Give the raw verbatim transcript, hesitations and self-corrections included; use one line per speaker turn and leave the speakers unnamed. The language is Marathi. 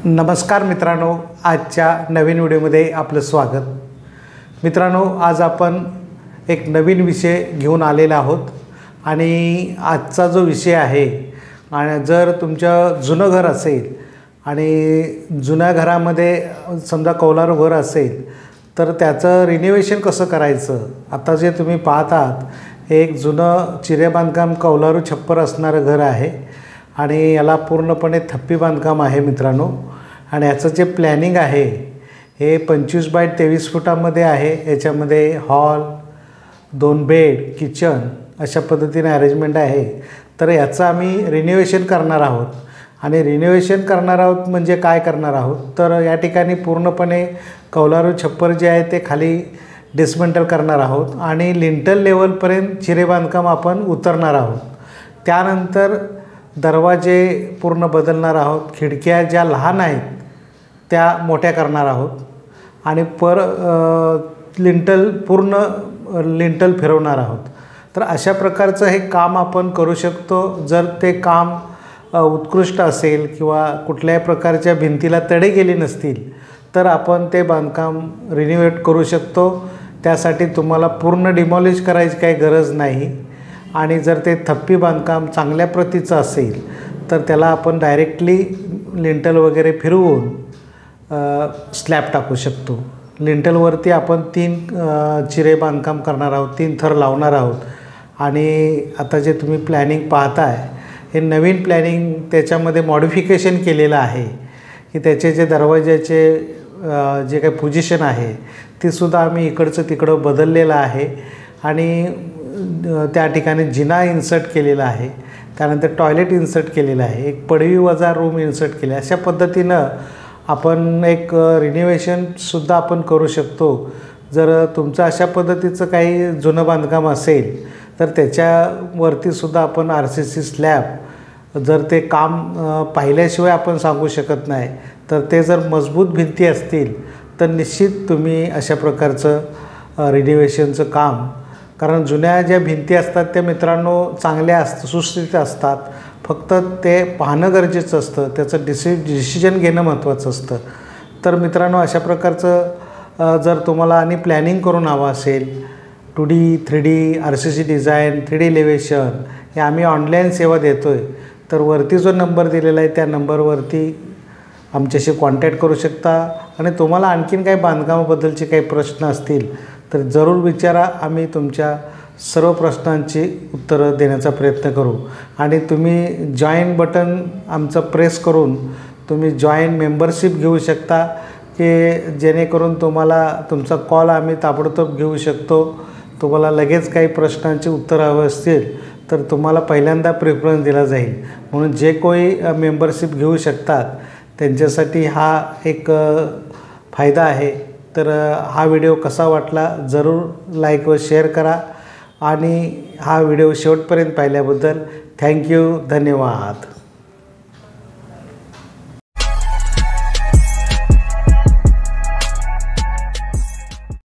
नमस्कार मित्रांनो, आजच्या नवीन व्हिडिओमध्ये आपलं स्वागत। मित्रांनो, आज आपण एक नवीन विषय घेऊन आलेला आहोत आणि आजचा जो विषय आहे, आणि जर तुमचं जुनं घर असेल आणि जुन्या घरामध्ये समजा कौलारू घर असेल तर त्याचं रिनोव्हेशन कसं करायचं। आता जे तुम्ही पाहत आहात हे एक जुनं चिरे बांधकाम कौलारू छप्पर असणारं घर आहे आणि याला पूर्णपणे थप्पी बांधकाम आहे मित्रांनो। आणि याचं जे प्लॅनिंग आहे हे पंचवीस बाय तेवीस फुटामध्ये आहे। याच्यामध्ये हॉल, दोन बेड, किचन अशा पद्धतीने अरेंजमेंट आहे। तर याचं आम्ही रिनोव्हेशन करणार आहोत आणि रिनोव्हेशन करणार आहोत म्हणजे काय करणार आहोत, तर या ठिकाणी पूर्णपणे कौलारू छप्पर जे आहे ते खाली डिसमेंटल करणार आहोत आणि लिंटल लेवलपर्यंत चिरे बांधकाम आपण उतरणार आहोत। त्यानंतर दरवाजे पूर्ण बदलणार आहोत, खिडक्या ज्या लहान आहेत त्या मोठ्या करणार आहोत आणि पर लिंटल पूर्ण लिंटल फिरवणार आहोत। तर अशा प्रकारचं हे काम आपण करू शकतो। जर ते काम उत्कृष्ट असेल किंवा कुठल्याही प्रकारच्या भिंतीला तडे गेले नसतील तर आपण ते बांधकाम रिनोव्हेट करू शकतो। त्यासाठी तुम्हाला पूर्ण डिमॉलिश करायची काही गरज नाही आणि जर ते थप्पी बांधकाम चांगल्या प्रतीचं असेल तर त्याला आपण डायरेक्टली लिंटल वगैरे फिरवून स्लॅब टाकू शकतो। लिंटलवरती आपण तीन चिरे बांधकाम करणार आहोत, तीन थर लावणार आहोत आणि आता जे तुम्ही प्लॅनिंग पाहताय हे नवीन प्लॅनिंग त्याच्यामध्ये मॉडिफिकेशन केलेलं आहे की त्याचे जे दरवाजाचे जे काही पोझिशन आहे तीसुद्धा आम्ही इकडचं तिकडं बदललेलं आहे आणि त्या ठिकाणी जिना इन्सर्ट केलेला आहे, त्यानंतर टॉयलेट इन्सर्ट केलेलं आहे, एक पडवी वजा रूम इन्सर्ट केले। अशा पद्धतीनं आपण एक रिनोव्हेशनसुद्धा आपण करू शकतो। जर तुमचं अशा पद्धतीचं काही जुनं बांधकाम असेल तर त्याच्यावरतीसुद्धा आपण आर सी सी स्लॅब, जर ते काम पाहिल्याशिवाय आपण सांगू शकत नाही, तर ते जर मजबूत भिंती असतील तर निश्चित तुम्ही अशा प्रकारचं रिनोव्हेशनचं काम, कारण जुन्या ज्या भिंती असतात त्या मित्रांनो चांगल्या असतात, सुस्थितीत असतात, फक्त ते पाहणं गरजेचं असतं, त्याचं डिसि डिसिजन घेणं महत्त्वाचं असतं। तर मित्रांनो, अशा प्रकारचं जर तुम्हाला आणि प्लॅनिंग करून हवं असेल, two D three D R C C design, three D elevation हे आम्ही ऑनलाईन सेवा देतो आहे, तर वरती जो नंबर दिलेला आहे त्या नंबरवरती आमच्याशी कॉन्टॅक्ट करू शकता आणि तुम्हाला आणखीन काही बांधकामाबद्दलचे काही प्रश्न असतील तर जरूर विचारा। आम्ही तुमच्या सर्व प्रश्नांची उत्तरं देण्याचा प्रयत्न करू आणि तुम्ही जॉईन बटन आमचं प्रेस करून तुम्ही जॉईन मेंबरशिप घेऊ शकता की जेणेकरून तुम्हाला तुमचा कॉल आम्ही ताबडतोब घेऊ शकतो। तुम्हाला लगेच काही प्रश्नांची उत्तरं हवं असतील तर तुम्हाला पहिल्यांदा प्रेफरन्स दिला जाईल, म्हणून जे कोणी मेंबरशिप घेऊ शकतात त्यांच्यासाठी हा एक फायदा आहे। तर हा व्हिडिओ कसा वाटला जरूर लाईक व शेअर करा आणि हा व्हिडिओ शेवटपर्यंत पाहिल्याबद्दल थँक्यू, धन्यवाद।